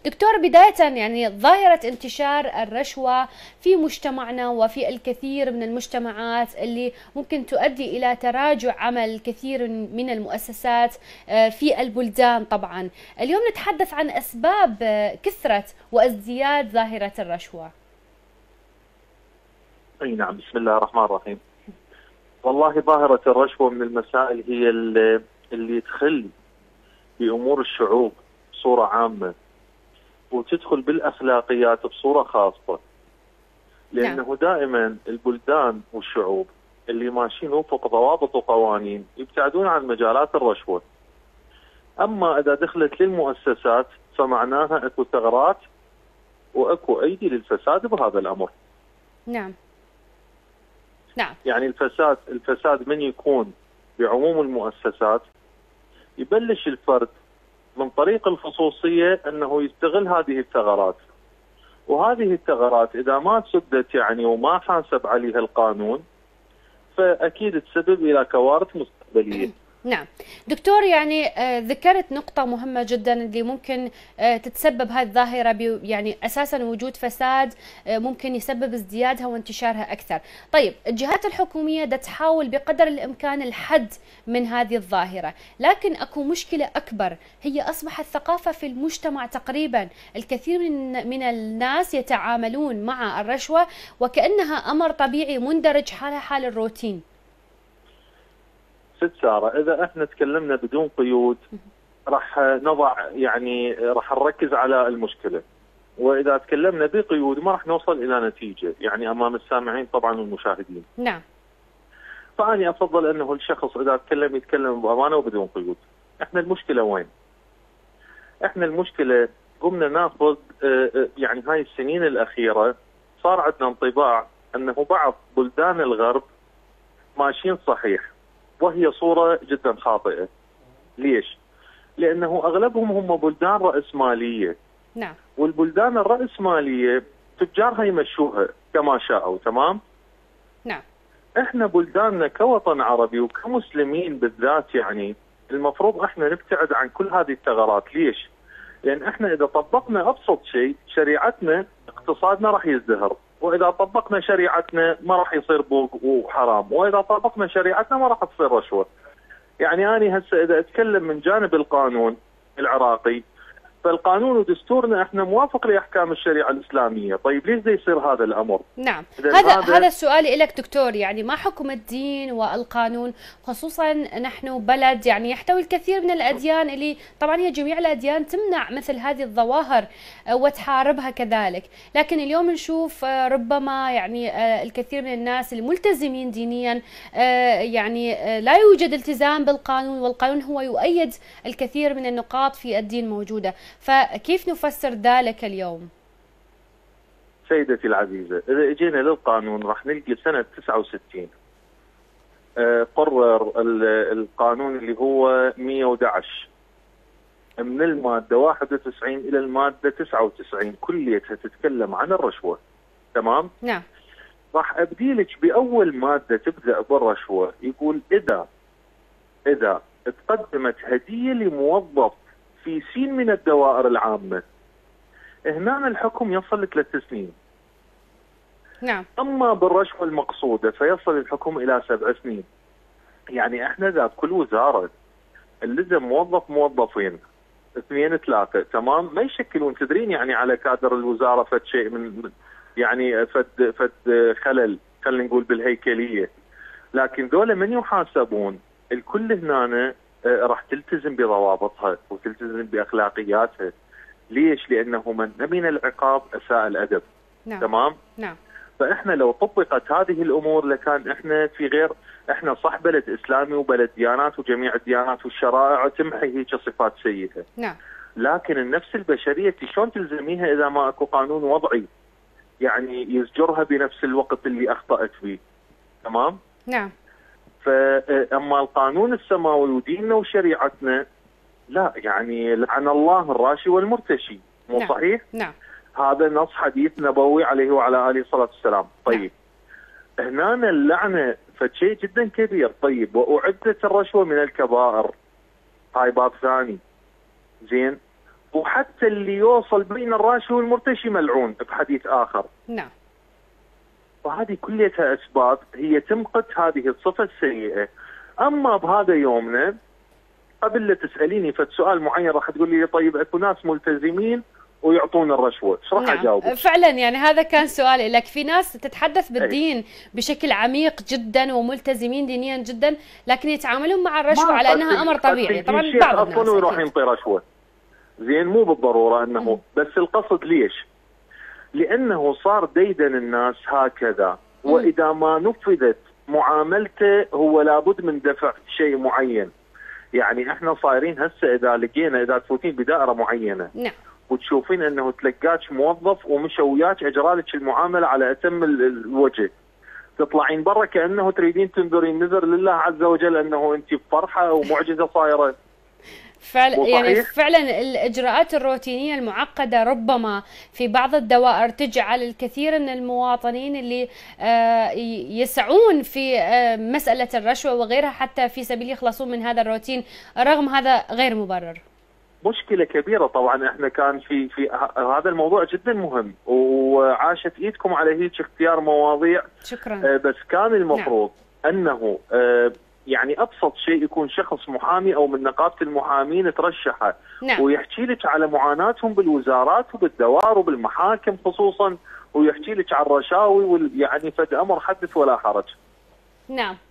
دكتور، بداية يعني ظاهرة انتشار الرشوة في مجتمعنا وفي الكثير من المجتمعات اللي ممكن تؤدي إلى تراجع عمل الكثير من المؤسسات في البلدان. طبعا اليوم نتحدث عن أسباب كثرة وازدياد ظاهرة الرشوة. اي نعم، بسم الله الرحمن الرحيم. والله ظاهرة الرشوة من المسائل هي اللي تخل بأمور الشعوب بصورة عامة وتدخل بالأخلاقيات بصورة خاصة، لأنه دائما البلدان والشعوب اللي ماشيين وفق ضوابط وقوانين يبتعدون عن مجالات الرشوة. أما إذا دخلت للمؤسسات فمعناها أكو ثغرات وأكو أيدي للفساد بهذا الأمر. نعم. يعني الفساد من يكون بعموم المؤسسات، يبلش الفرد من طريق الخصوصية أنه يستغل هذه الثغرات، وهذه الثغرات إذا ما تسدت يعني وما حاسب عليها القانون فأكيد تسبب إلى كوارث مستقبلية. نعم دكتور، يعني ذكرت نقطة مهمة جدا اللي ممكن تتسبب هذه الظاهرة يعني أساسا وجود فساد ممكن يسبب ازديادها وانتشارها أكثر. طيب الجهات الحكومية دا تحاول بقدر الإمكان الحد من هذه الظاهرة، لكن أكو مشكلة أكبر هي أصبحت ثقافة في المجتمع تقريبا. الكثير من الناس يتعاملون مع الرشوة وكأنها أمر طبيعي مندرج حالها حال الروتين. ست سارة، إذا احنا تكلمنا بدون قيود راح نضع يعني راح نركز على المشكلة، وإذا تكلمنا بقيود ما راح نوصل إلى نتيجة يعني أمام السامعين طبعا والمشاهدين. نعم. فأنا أفضل أنه الشخص إذا يتكلم بأمانة وبدون قيود. احنا المشكلة وين؟ احنا المشكلة قمنا ناخذ يعني هاي السنين الأخيرة صار عندنا انطباع أنه بعض بلدان الغرب ماشيين صحيح، وهي صورة جدا خاطئة. ليش؟ لأنه أغلبهم هم بلدان رأسمالية. نعم. والبلدان الرأسمالية تجارها يمشوها كما شاءوا، تمام؟ نعم. احنا بلداننا كوطن عربي وكمسلمين بالذات يعني المفروض احنا نبتعد عن كل هذه الثغرات. ليش؟ لأن احنا إذا طبقنا أبسط شيء شريعتنا اقتصادنا راح يزدهر، وإذا طبقنا شريعتنا ما راح يصير بوق وحرام، وإذا طبقنا شريعتنا ما راح تصير رشوة. يعني أنا هسه إذا أتكلم من جانب القانون العراقي، فالقانون ودستورنا احنا موافق لاحكام الشريعه الاسلاميه. طيب ليش يصير هذا الامر؟ نعم، هذا السؤال لك دكتور. يعني ما حكم الدين والقانون، خصوصا نحن بلد يعني يحتوي الكثير من الاديان اللي طبعا هي جميع الاديان تمنع مثل هذه الظواهر وتحاربها كذلك، لكن اليوم نشوف ربما يعني الكثير من الناس الملتزمين دينيا يعني لا يوجد التزام بالقانون، والقانون هو يؤيد الكثير من النقاط في الدين موجوده. فكيف نفسر ذلك اليوم؟ سيدتي العزيزة، إذا اجينا للقانون راح نلقي سنة 69 قرر القانون اللي هو 111 من المادة 91 إلى المادة 99 كليتها تتكلم عن الرشوة، تمام؟ نعم. راح أبديلك بأول مادة تبدأ بالرشوة، يقول إذا تقدمت هدية لموظف في سين من الدوائر العامة، هنا الحكم يصل ل3 سنين. نعم. أما بالرشوة المقصودة فيصل الحكم إلى 7 سنين. يعني احنا ذات كل وزارة اللزم موظفين 2 3 تمام، ما يشكلون تدرين يعني على كادر الوزارة فد شيء من يعني فد خلل خلينا نقول بالهيكلية، لكن ذولا من يحاسبون الكل هنا راح تلتزم بضوابطها وتلتزم بأخلاقياتها. ليش؟ لأنه من أمن العقاب أساء الأدب. نعم. تمام؟ نعم. فإحنا لو طبقت هذه الأمور لكان إحنا في غير، إحنا صح بلد إسلامي وبلد ديانات وجميع الديانات والشرائع تمحي هيك صفات سيئة. نعم. لكن النفس البشرية شلون تلزميها إذا ما أكو قانون وضعي يعني يزجرها بنفس الوقت اللي أخطأت فيه؟ تمام؟ نعم. فأما القانون السماوي وديننا وشريعتنا لا، يعني لعن الله الراشي والمرتشي، مو نعم. صحيح؟ نعم. هذا نص حديث نبوي عليه وعلى آله الصلاة والسلام. طيب هنا اللعنة فشيء جدا كبير. طيب وأعدت الرشوة من الكبائر، هاي باب ثاني. زين، وحتى اللي يوصل بين الراشي والمرتشي ملعون بحديث آخر. نعم. وهذه كلها أسباب هي تمقت هذه الصفة السيئة. أما بهذا يومنا، قبل لا تسأليني فد سؤال معين راح تقول لي طيب اكو ناس ملتزمين ويعطون الرشوة، ايش راح اجاوبك؟ فعلا يعني هذا كان سؤالي لك. في ناس تتحدث بالدين بشكل عميق جدا وملتزمين دينيا جدا، لكن يتعاملون مع الرشوة على انها امر طبيعي. طبعا بعض الناس اصلا يروح ينطي رشوة، زين مو بالضرورة انه بس القصد ليش؟ لانه صار ديدن الناس هكذا، واذا ما نفذت معاملته هو لابد من دفع شيء معين. يعني احنا صايرين هسه اذا لقينا، اذا تفوتين بدائره معينه نعم وتشوفين انه تلقاك موظف ومشى وياك اجرالك المعامله على اتم الوجه، تطلعين برا كانه تريدين تنذرين نذر لله عز وجل انه انت بفرحه ومعجزه صايره. فعلا يعني فعلا الاجراءات الروتينيه المعقده ربما في بعض الدوائر تجعل الكثير من المواطنين اللي يسعون في مساله الرشوه وغيرها حتى في سبيل يخلصون من هذا الروتين، رغم هذا غير مبرر. مشكله كبيره طبعا. احنا كان في هذا الموضوع جدا مهم، وعاشت ايدكم على هيك اختيار مواضيع. شكرا. بس كان المفروض انه يعني ابسط شيء يكون شخص محامي او من نقابه المحامين ترشحه ويحكي لك على معاناتهم بالوزارات وبالدوائر وبالمحاكم خصوصا، ويحكي لك عن الرشاوي يعني فد امر حدث ولا حرج. نعم.